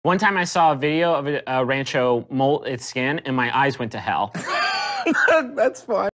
One time I saw a video of a rancho molt its skin, and my eyes went to hell. That's fine.